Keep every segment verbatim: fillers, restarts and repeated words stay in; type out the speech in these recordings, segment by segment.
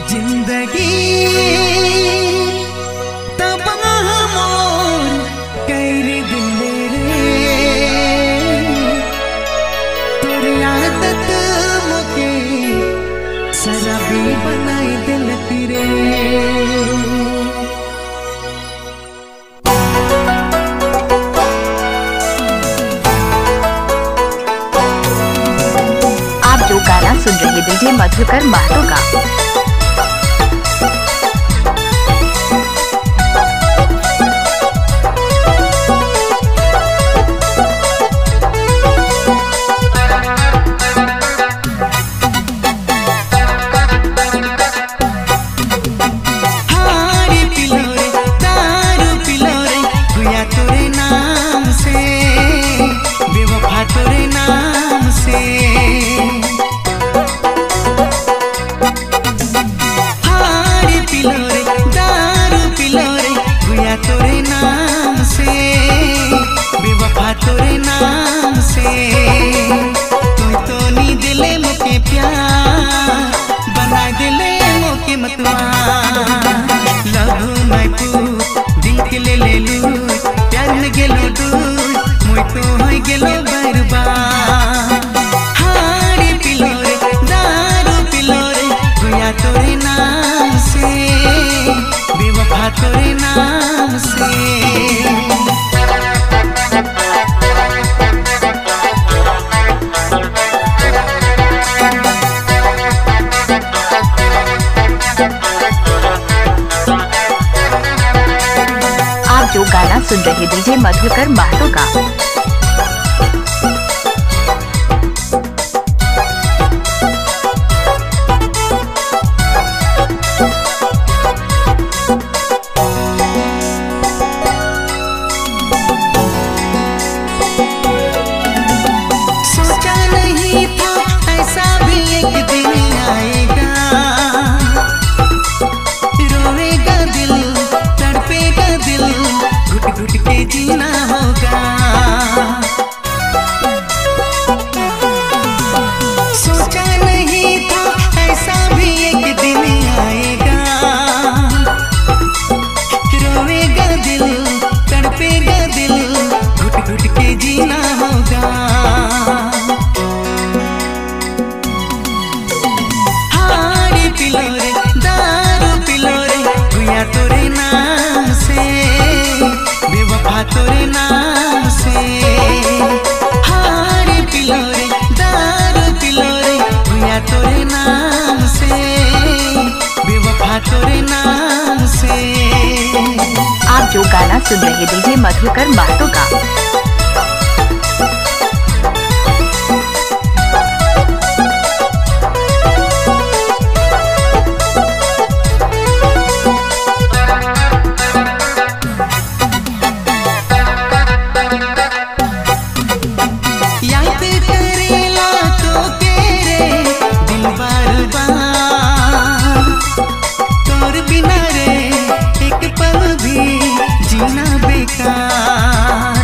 जिंदगी तबाह मोर कर दिले रे तोर आदत मुके शराबी बनाई दिल तेरे। जो गाना सुन रहे डीजे मधुकर महतो का। तोरे नाम से बेवफा तोरे नाम से तोरे नाम से बेवफा तोरे नाम से तू तो नी दिले मुके प्यार बना दिले मुके मतवा लव माय पू दिल के ले ले लू प्यार में गेलो दूर मोय तो होय गेलो बर्बाद। हारे पिलो रे दारू पिलो रे गुया तोरे नाम से बेवफा तोरे नाम से। आप जो गाना सुन रहे डीजे मधुकर महतो का। घुट के जीना होगा सोचा नहीं था ऐसा भी एक दिन आएगा। रोएगा दिल तड़पेगा दिल घुट घुट के जीना होगा। हारे पिलो रे दारू पिलो रे गुया तोरे नाम से बेवफा तोरे नाम से। हारे पिलो रे दारू पिलो रे गुया तोरे नाम से बेवफा तोरे नाम से। आप जो गाना सुन रहे डीजे मधुकर महतो का। तोर बिना रे एक पल भी जीना बेकार।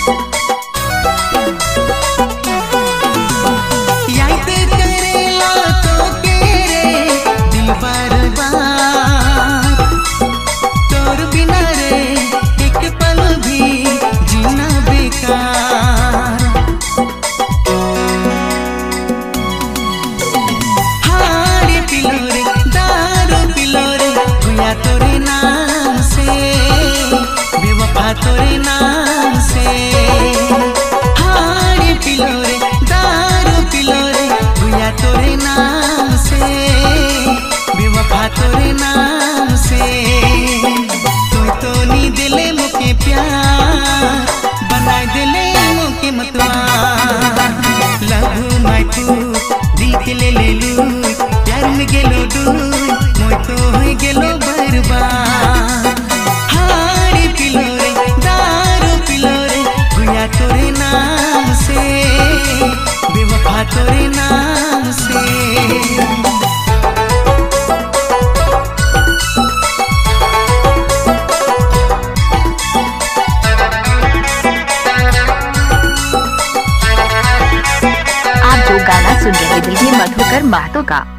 याद करेला तो के रे दिल बार बार तोर बिना रे एक पल भी जीना बेकार। हारे पिलो रे दारू पिलो रे गुया तोरे नाम से बेवफा तोरे नाम से। हारे पिलो रे दारू पिलो रे गुया तोरे नाम से बेवफा तोरे नाम से तू तो नी दिले मुके प्यार बना दिले मुके मतवा लव माय पू दिल के ले ले लू प्यार में गेलो दूर मोय तो होय गेलो बर्बाद। हारे पिलो रे दारू पिलो रे गुया तोरे नाम से बेवफा तोरे नाम से। आप जो गाना सुन रहे डीजे मधुकर महतो का।